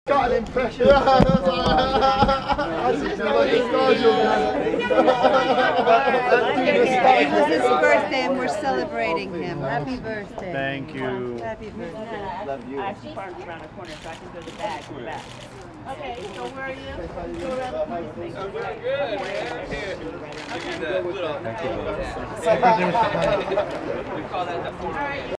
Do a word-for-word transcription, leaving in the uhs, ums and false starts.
Got an impression. This was his birthday and we're celebrating him. Happy birthday. Thank you. Happy birthday. Love you. I actually parked around the corner so I can go to the back. To the back. Okay, so where are you? Go around the corner. I'm doing good, man. Here. Give me the little. Thank you. We call that the